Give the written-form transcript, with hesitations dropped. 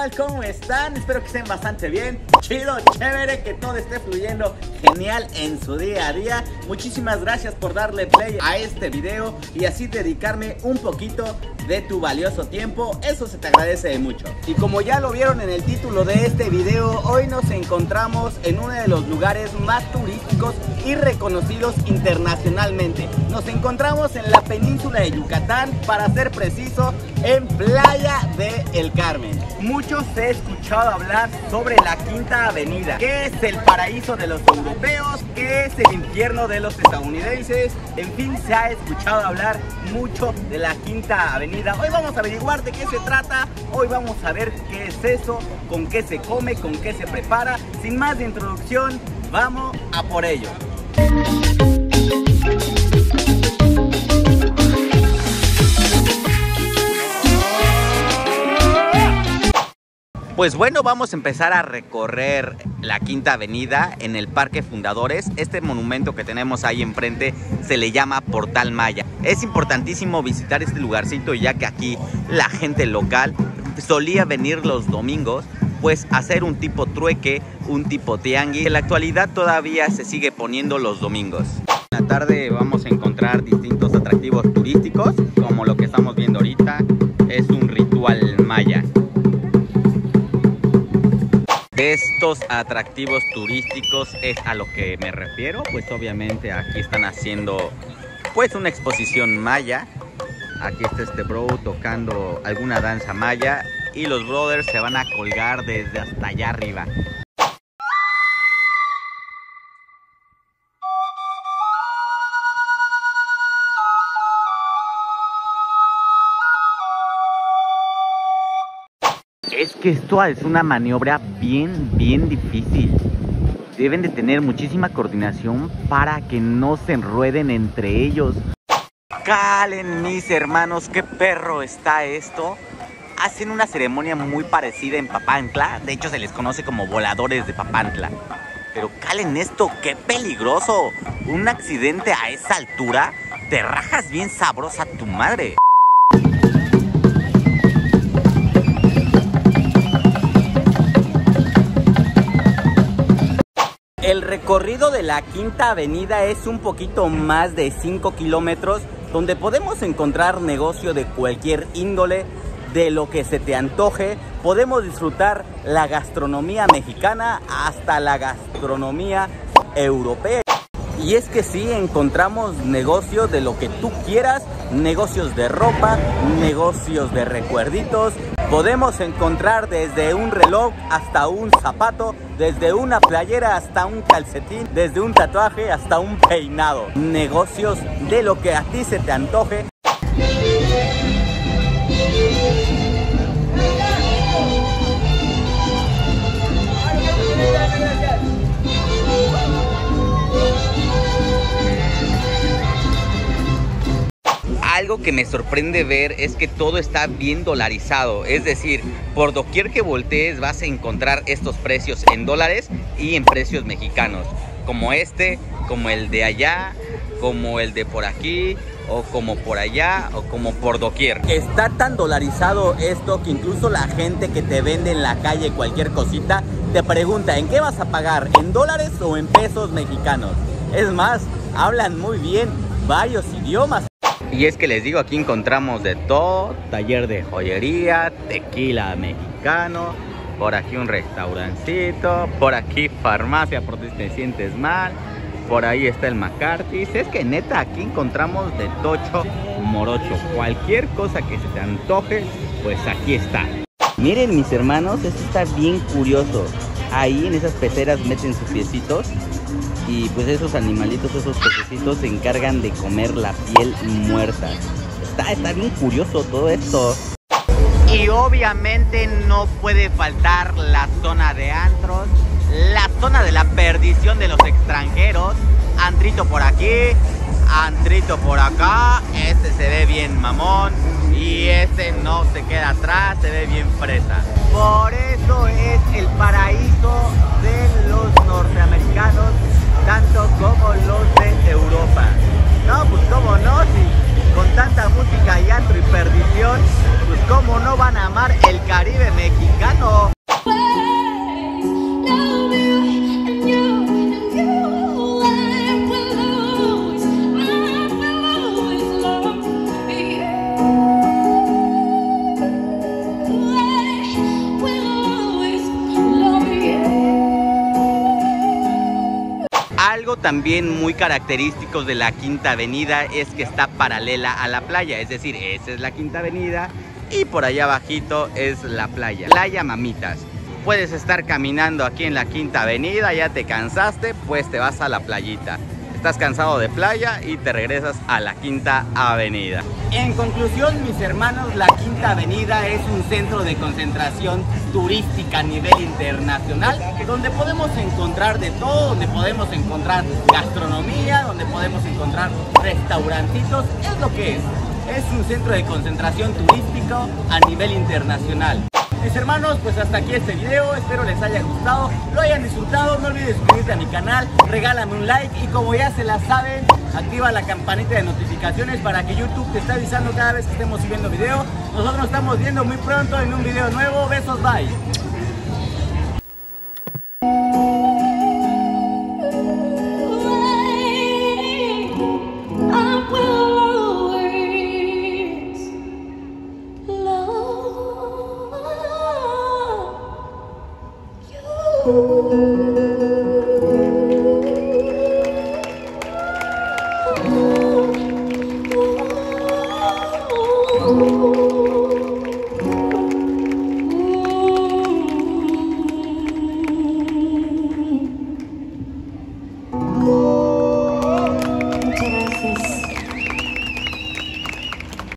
tal? ¿Cómo están? Espero que estén bastante bien. Chido, chévere, que todo esté fluyendo genial en su día a día. Muchísimas gracias por darle play a este video y así dedicarme un poquito de tu valioso tiempo. Eso se te agradece mucho. Y como ya lo vieron en el título de este video, hoy nos encontramos en uno de los lugares más turísticos y reconocidos internacionalmente. Nos encontramos en la península de Yucatán, para ser preciso, en Playa del Carmen. Muchos he escuchado hablar sobre la Quinta Avenida, que es el paraíso de los europeos, que es el infierno de los estadounidenses. En fin, se ha escuchado hablar mucho de la Quinta Avenida. Hoy vamos a averiguar de qué se trata, hoy vamos a ver qué es eso, con qué se come, con qué se prepara. Sin más de introducción, vamos a por ello. Pues bueno, vamos a empezar a recorrer la Quinta Avenida en el Parque Fundadores. Este monumento que tenemos ahí enfrente se le llama Portal Maya. Es importantísimo visitar este lugarcito, ya que aquí la gente local solía venir los domingos, pues hacer un tipo trueque, un tipo tianguis. En la actualidad todavía se sigue poniendo los domingos. En la tarde vamos a encontrar distintos atractivos turísticos, como lo que estamos viendo ahorita, es un ritual maya. De estos atractivos turísticos es a lo que me refiero, pues obviamente aquí están haciendo pues una exposición maya. Aquí está este bro tocando alguna danza maya y los brothers se van a colgar desde hasta allá arriba. Es que esto es una maniobra bien difícil. Deben de tener muchísima coordinación para que no se enrueden entre ellos. Calen, mis hermanos, qué perro está esto. Hacen una ceremonia muy parecida en Papantla. De hecho, se les conoce como voladores de Papantla. Pero calen esto, qué peligroso. Un accidente a esa altura, te rajas bien sabrosa tu madre. El recorrido de la Quinta Avenida es un poquito más de 5 kilómetros, donde podemos encontrar negocio de cualquier índole, de lo que se te antoje. Podemos disfrutar la gastronomía mexicana hasta la gastronomía europea. Y es que sí, encontramos negocios de lo que tú quieras, negocios de ropa, negocios de recuerditos. Podemos encontrar desde un reloj hasta un zapato, desde una playera hasta un calcetín, desde un tatuaje hasta un peinado. Negocios de lo que a ti se te antoje. Algo que me sorprende ver es que todo está bien dolarizado, es decir, por doquier que voltees vas a encontrar estos precios en dólares y en precios mexicanos, como este, como el de allá, como el de por aquí, o como por allá, o como por doquier. Está tan dolarizado esto que incluso la gente que te vende en la calle cualquier cosita te pregunta ¿en qué vas a pagar? ¿En dólares o en pesos mexicanos? Es más, hablan muy bien varios idiomas. Y es que les digo, aquí encontramos de todo, taller de joyería, tequila mexicano, por aquí un restaurancito, por aquí farmacia por si te sientes mal, por ahí está el McCarthy's. Es que neta, aquí encontramos de tocho morocho, cualquier cosa que se te antoje, pues aquí está. Miren, mis hermanos, esto está bien curioso. Ahí en esas peceras meten sus piecitos y pues esos animalitos, esos pececitos se encargan de comer la piel muerta. Está bien curioso todo esto. Y obviamente no puede faltar la zona de antros, la zona de la perdición de los extranjeros. Antrito por aquí, antrito por acá. Este se ve bien mamón y este no se queda atrás, se ve bien fresa. Por eso es el paraíso de los norteamericanos, tanto como los de Europa. No, pues cómo no, si con tanta música y antro y perdición, pues cómo no van a amar el Caribe mexicano. Algo también muy característico de la Quinta Avenida es que está paralela a la playa, es decir, esa es la Quinta Avenida y por allá abajito es la playa, Playa Mamitas. Puedes estar caminando aquí en la Quinta Avenida, ya te cansaste, pues te vas a la playita. Estás cansado de playa y te regresas a la Quinta Avenida. En conclusión, mis hermanos, la Quinta Avenida es un centro de concentración turística a nivel internacional, donde podemos encontrar de todo, donde podemos encontrar gastronomía, donde podemos encontrar restaurantitos. Es lo que es un centro de concentración turístico a nivel internacional. Mis hermanos, pues hasta aquí este video, espero les haya gustado, lo hayan disfrutado, no olvides suscribirte a mi canal, regálame un like y como ya se la saben, activa la campanita de notificaciones para que YouTube te esté avisando cada vez que estemos subiendo video. Nosotros nos estamos viendo muy pronto en un video nuevo, besos, bye. Ooh.